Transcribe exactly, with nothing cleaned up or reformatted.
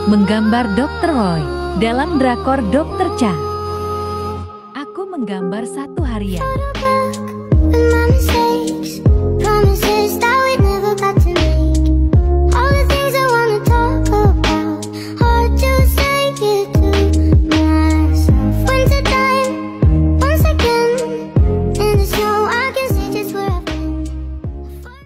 Menggambar dokter Roy dalam drakor dokter Cha. Aku menggambar satu harian. Promises that